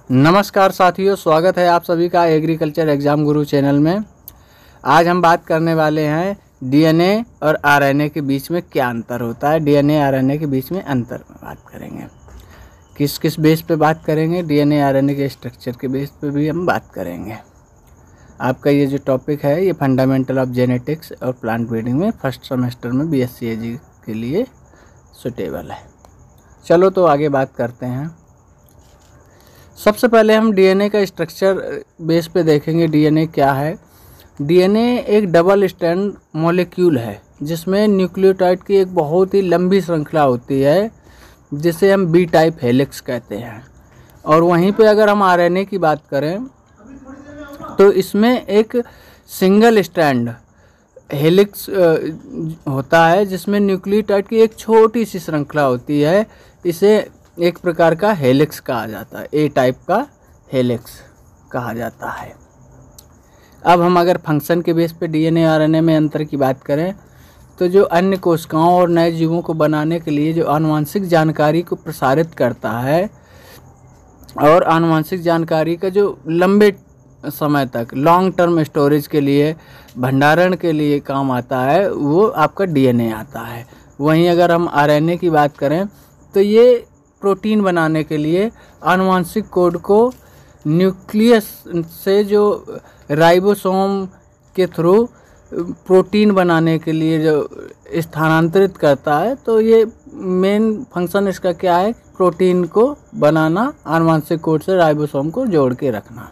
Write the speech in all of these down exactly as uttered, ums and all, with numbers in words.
नमस्कार साथियों, स्वागत है आप सभी का एग्रीकल्चर एग्जाम गुरु चैनल में। आज हम बात करने वाले हैं डीएनए और आरएनए के बीच में क्या अंतर होता है। डीएनए आरएनए के बीच में अंतर में बात करेंगे। किस किस बेस पे बात करेंगे, डीएनए आरएनए के स्ट्रक्चर के बेस पे भी हम बात करेंगे। आपका ये जो टॉपिक है ये फंडामेंटल ऑफ जेनेटिक्स और प्लांट ब्रीडिंग में फर्स्ट सेमेस्टर में बीएससी एजी के लिए सुटेबल है। चलो तो आगे बात करते हैं। सबसे पहले हम डीएनए का स्ट्रक्चर बेस पे देखेंगे। डीएनए क्या है? डीएनए एक डबल स्ट्रैंड मॉलिक्यूल है जिसमें न्यूक्लियोटाइड की एक बहुत ही लंबी श्रृंखला होती है जिसे हम बी टाइप हेलिक्स कहते हैं। और वहीं पे अगर हम आरएनए की बात करें तो इसमें एक सिंगल स्ट्रैंड हेलिक्स होता है जिसमें न्यूक्लियोटाइड की एक छोटी सी श्रृंखला होती है। इसे एक प्रकार का हेलिक्स कहा जाता है, ए टाइप का हेलिक्स कहा जाता है। अब हम अगर फंक्शन के बेस पे डीएनए आरएनए में अंतर की बात करें तो जो अन्य कोशिकाओं और नए जीवों को बनाने के लिए जो आनुवंशिक जानकारी को प्रसारित करता है और आनुवंशिक जानकारी का जो लंबे समय तक लॉन्ग टर्म स्टोरेज के लिए, भंडारण के लिए काम आता है, वो आपका डीएनए आता है। वहीं अगर हम आरएनए की बात करें तो ये प्रोटीन बनाने के लिए आनुवंशिक कोड को न्यूक्लियस से जो राइबोसोम के थ्रू प्रोटीन बनाने के लिए जो स्थानांतरित करता है। तो ये मेन फंक्शन इसका क्या है? प्रोटीन को बनाना, आनुवंशिक कोड से राइबोसोम को जोड़ के रखना।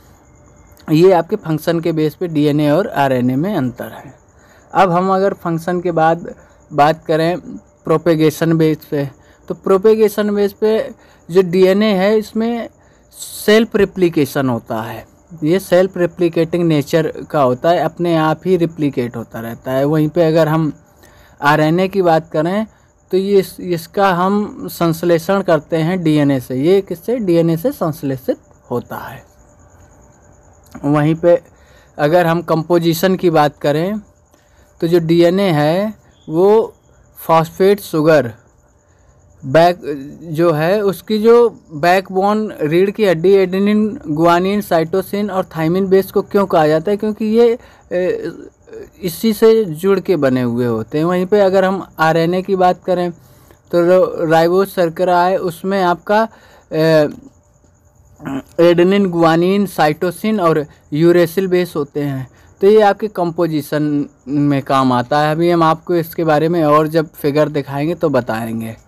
ये आपके फंक्शन के बेस पे डीएनए और आरएनए में अंतर है। अब हम अगर फंक्शन के बाद बात करें प्रोपेगेशन बेस पे, तो प्रोपेगेशन बेस पे जो डीएनए है इसमें सेल्फ रेप्लिकेशन होता है। ये सेल्फ रेप्लिकेटिंग नेचर का होता है, अपने आप ही रिप्लिकेट होता रहता है। वहीं पे अगर हम आरएनए की बात करें तो ये इस, इसका हम संश्लेषण करते हैं डीएनए से। ये किससे? डीएनए से संश्लेषित होता है। वहीं पे अगर हम कंपोजिशन की बात करें तो जो डीएनए है वो फॉस्फेट शुगर बैक जो है उसकी जो बैकबोन रीढ़ की हड्डी एडेनिन, गुआनिन, साइटोसिन और थाइमिन बेस को क्यों कहा जाता है? क्योंकि ये इसी से जुड़ के बने हुए होते हैं। वहीं पे अगर हम आरएनए की बात करें तो राइबोस शर्करा है, उसमें आपका एडेनिन, गुआनिन, साइटोसिन और यूरेसिल बेस होते हैं। तो ये आपके कंपोजिशन में काम आता है। अभी हम आपको इसके बारे में और जब फिगर दिखाएंगे तो बताएंगे।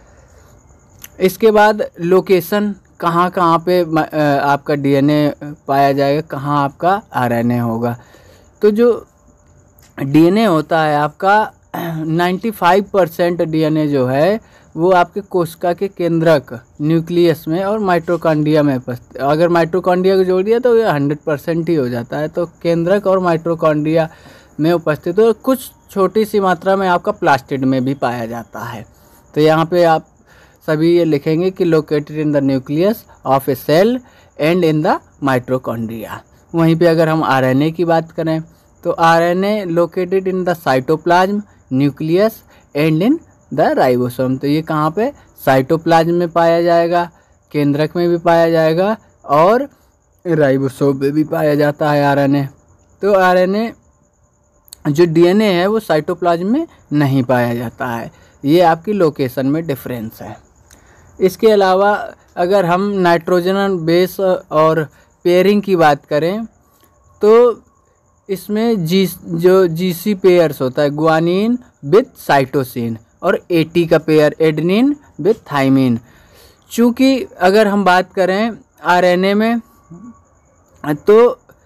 इसके बाद लोकेशन, कहाँ कहाँ पे आपका डीएनए पाया जाएगा, कहाँ आपका आरएनए होगा। तो जो डीएनए होता है आपका पचानवे परसेंट डीएनए जो है वो आपके कोशिका के केंद्रक न्यूक्लियस में और माइटोकॉन्ड्रिया में उपस्थित। अगर माइटोकॉन्ड्रिया को जोड़ दिया तो ये हंड्रेड परसेंट ही हो जाता है। तो केंद्रक और माइटोकॉन्ड्रिया में उपस्थित हो, कुछ छोटी सी मात्रा में आपका प्लास्टिड में भी पाया जाता है। तो यहाँ पे आप सभी ये लिखेंगे कि located in the nucleus of a cell and in the mitochondria. वहीं पे अगर हम आरएनए की बात करें तो RNA located in the cytoplasm, nucleus and in the ribosome. तो ये कहाँ पे? साइटोप्लाज्म में पाया जाएगा, केंद्रक में भी पाया जाएगा और राइबोसोम में भी पाया जाता है आरएनए। तो आरएनए जो डीएनए है वो साइटोप्लाज्म में नहीं पाया जाता है। ये आपकी लोकेशन में डिफरेंस है। इसके अलावा अगर हम नाइट्रोजन बेस और पेयरिंग की बात करें तो इसमें जी जो जीसी पेयर्स होता है, गुआनिन विथ साइटोसिन, और एटी का पेयर एडेनिन विथ थाइमिन। चूँकि अगर हम बात करें आरएनए में तो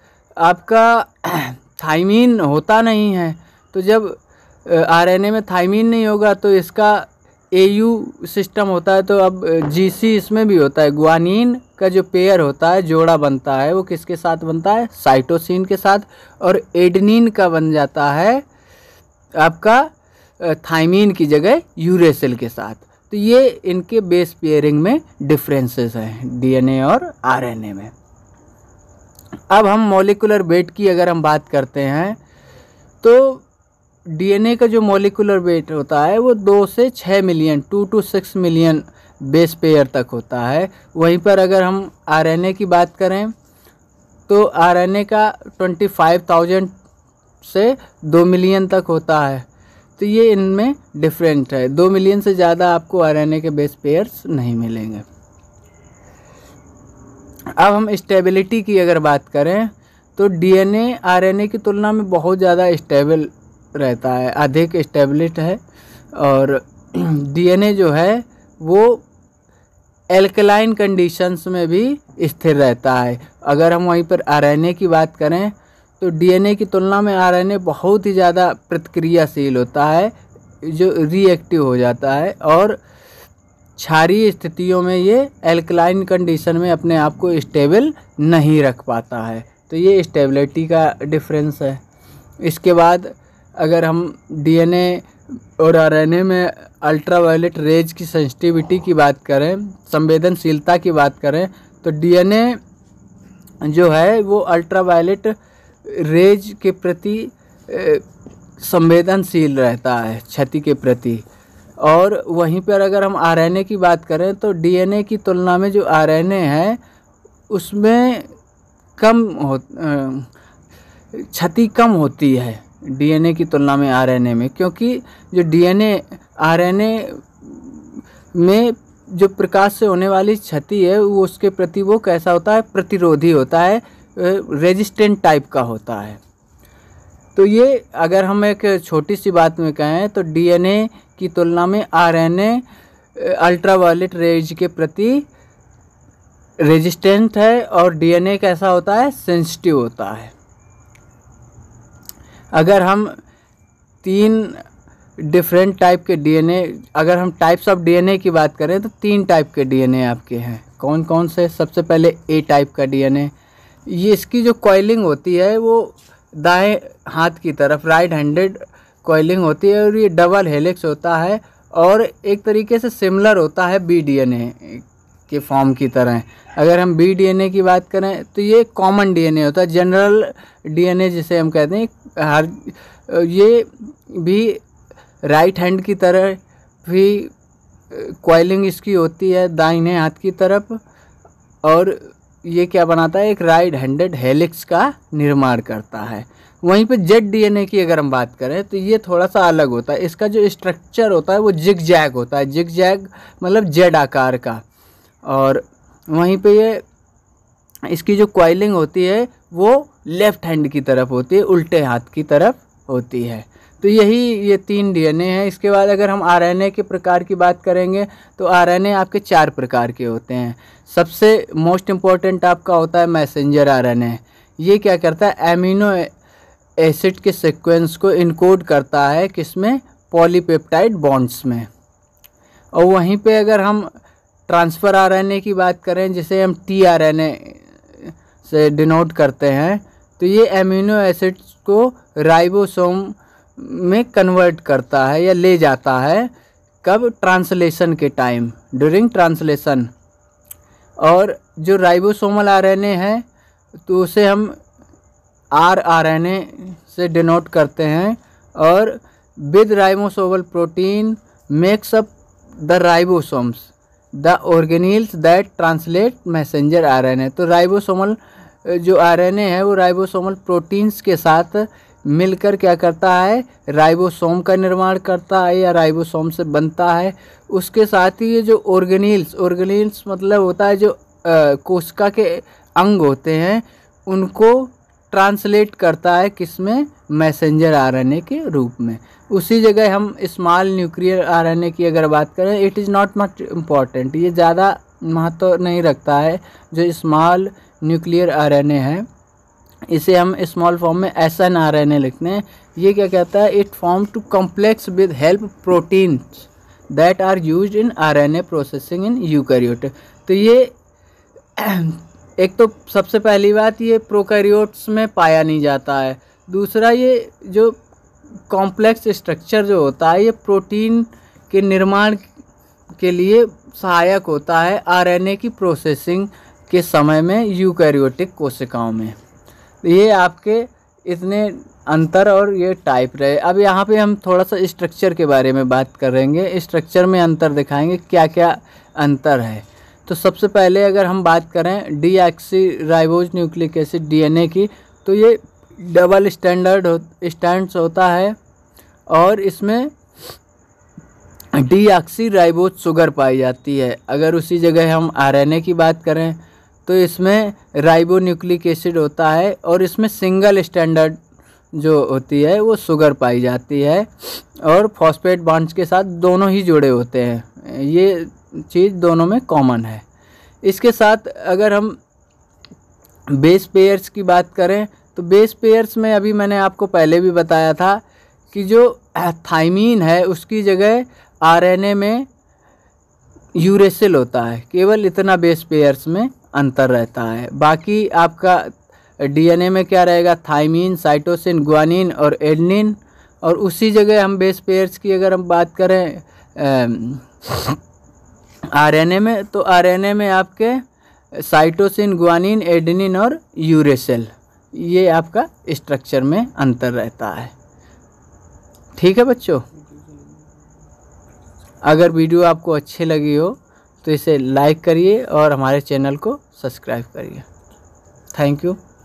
आपका थाइमिन होता नहीं है। तो जब आरएनए में थाइमिन नहीं होगा तो इसका एयू सिस्टम होता है। तो अब जीसी इसमें भी होता है। गुआनिन का जो पेयर होता है, जोड़ा बनता है, वो किसके साथ बनता है? साइटोसिन के साथ। और एडेनिन का बन जाता है आपका थाइमिन की जगह यूरेसिल के साथ। तो ये इनके बेस पेयरिंग में डिफरेंसेस हैं डीएनए और आरएनए में। अब हम मॉलिक्यूलर वेट की अगर हम बात करते हैं तो डीएनए का जो मॉलिक्यूलर वेट होता है वो दो से छः million two to six million base pair तक होता है। वहीं पर अगर हम आरएनए की बात करें तो आरएनए का पच्चीस हज़ार से दो मिलियन तक होता है। तो ये इनमें डिफरेंट है, दो मिलियन से ज़्यादा आपको आरएनए के बेस पेयर्स नहीं मिलेंगे। अब हम स्टेबिलिटी की अगर बात करें तो डीएनए आरएनए की तुलना में बहुत ज़्यादा स्टेबल रहता है, अधिक स्टेबिलिट है। और डीएनए जो है वो एल्कलाइन कंडीशंस में भी स्थिर रहता है। अगर हम वहीं पर आरएनए की बात करें तो डीएनए की तुलना में आरएनए बहुत ही ज़्यादा प्रतिक्रियाशील होता है, जो रिएक्टिव हो जाता है और क्षारीय स्थितियों में ये एल्कलाइन कंडीशन में अपने आप को स्टेबल नहीं रख पाता है। तो ये स्टेबिलिटी का डिफरेंस है। इसके बाद अगर हम डीएनए और आरएनए में अल्ट्रावायलेट रेज की सेंसिटिविटी की बात करें, संवेदनशीलता की बात करें, तो डीएनए जो है वो अल्ट्रावायलेट रेज के प्रति संवेदनशील रहता है, क्षति के प्रति। और वहीं पर अगर हम आरएनए की बात करें तो डीएनए की तुलना में जो आरएनए है उसमें कम हो क्षति कम होती है डीएनए की तुलना में आरएनए में, क्योंकि जो डीएनए आरएनए में जो प्रकाश से होने वाली क्षति है वो उसके प्रति वो कैसा होता है, प्रतिरोधी होता है, रेजिस्टेंट टाइप का होता है। तो ये अगर हम एक छोटी सी बात में कहें तो डीएनए की तुलना में आरएनए अल्ट्रावायलेट रेज के प्रति रेजिस्टेंट है और डीएनए कैसा होता है, सेंसिटिव होता है। अगर हम तीन डिफरेंट टाइप के डीएनए, अगर हम टाइप्स ऑफ डीएनए की बात करें तो तीन टाइप के डीएनए आपके हैं। कौन कौन से? सबसे पहले ए टाइप का डीएनए, ये इसकी जो कॉइलिंग होती है वो दाएं हाथ की तरफ राइट हैंडेड कॉइलिंग होती है और ये डबल हेलिक्स होता है और एक तरीके से सिमिलर होता है बी डीएनए के फॉर्म की तरह। अगर हम बी डीएनए की बात करें तो ये कॉमन डीएनए होता है, जनरल डीएनए जिसे हम कहते हैं। हर ये भी राइट हैंड की तरह भी कॉइलिंग इसकी होती है दाहिने हाथ की तरफ, और ये क्या बनाता है, एक राइट हैंडेड हेलिक्स का निर्माण करता है। वहीं पे जेड डीएनए की अगर हम बात करें तो ये थोड़ा सा अलग होता है। इसका जो स्ट्रक्चर होता है वो जिग जैग होता है, जिग जैग मतलब जेड आकार का। और वहीं पे ये इसकी जो कॉइलिंग होती है वो लेफ्ट हैंड की तरफ होती है, उल्टे हाथ की तरफ होती है। तो यही ये तीन डीएनए हैं। इसके बाद अगर हम आरएनए के प्रकार की बात करेंगे तो आरएनए आपके चार प्रकार के होते हैं। सबसे मोस्ट इम्पॉर्टेंट आपका होता है मैसेंजर आरएनए। ये क्या करता है, एमिनो एसिड के सीक्वेंस को इनकोड करता है किसमें, पॉलीपेप्टाइड बॉन्ड्स में। और वहीं पे अगर हम ट्रांसफ़र आरएनए की बात करें जिसे हम टी आरएनए से डिनोट करते हैं, तो ये एमिनो एसिड्स को राइबोसोम में कन्वर्ट करता है या ले जाता है, कब, ट्रांसलेशन के टाइम, ड्यूरिंग ट्रांसलेशन। और जो राइबोसोमल आरएनए है तो उसे हम आर आरएनए से डिनोट करते हैं। और with ribosomal protein makes up the ribosomes the organelles that translate messenger RNA. तो राइबोसोमल जो आरएनए है वो राइबोसोमल प्रोटीन्स के साथ मिलकर क्या करता है, राइबोसोम का निर्माण करता है या राइबोसोम से बनता है। उसके साथ ही ये जो ऑर्गेनील्स, ऑर्गेनील्स मतलब होता है जो कोशिका के अंग होते हैं, उनको ट्रांसलेट करता है किसमें, मैसेंजर आरएनए के रूप में। उसी जगह हम स्मॉल न्यूक्लियर आरएनए की अगर बात करें, it is not much important, ये ज़्यादा महत्व नहीं रखता है। जो स्मॉल न्यूक्लियर आरएनए है इसे हम स्मॉल फॉर्म में S N R N A लिखते हैं। ये क्या कहता है, it form to complex with help proteins that are used in RNA processing in eukaryote. तो ये एक तो सबसे पहली बात, ये प्रोकैरियोट्स में पाया नहीं जाता है। दूसरा, ये जो कॉम्प्लेक्स स्ट्रक्चर जो होता है ये प्रोटीन के निर्माण के लिए सहायक होता है आरएनए की प्रोसेसिंग के समय में यूकैरियोटिक कोशिकाओं में। ये आपके इतने अंतर और ये टाइप रहे। अब यहाँ पे हम थोड़ा सा स्ट्रक्चर के बारे में बात करेंगे, स्ट्रक्चर में अंतर दिखाएंगे, क्या क्या अंतर है। तो सबसे पहले अगर हम बात करें डीऑक्सीराइबोज न्यूक्लिक एसिड डीएनए की, तो ये डबल स्टैंडर्ड हो स्टैंड्स होता है और इसमें डीऑक्सीराइबोज शुगर पाई जाती है। अगर उसी जगह हम आरएनए की बात करें तो इसमें राइबोन्यूक्लिक एसिड होता है और इसमें सिंगल स्टैंडर्ड जो होती है वो शुगर पाई जाती है और फॉस्फेट बॉन्ड्स के साथ दोनों ही जुड़े होते हैं। ये चीज़ दोनों में कॉमन है। इसके साथ अगर हम बेस पेयर्स की बात करें तो बेस पेयर्स में अभी मैंने आपको पहले भी बताया था कि जो थाइमीन है उसकी जगह आरएनए में यूरेसिल होता है। केवल इतना बेस पेयर्स में अंतर रहता है। बाकी आपका डीएनए में क्या रहेगा, थाइमीन, साइटोसिन, ग्वानिन और एडेनिन। और उसी जगह हम बेस पेयर्स की अगर हम बात करें आरएनए में, तो आरएनए में आपके साइटोसिन, ग्वानिन, एडेनिन और यूरेसिल, ये आपका स्ट्रक्चर में अंतर रहता है। ठीक है बच्चों, अगर वीडियो आपको अच्छी लगी हो तो इसे लाइक करिए और हमारे चैनल को सब्सक्राइब करिए। Thank you.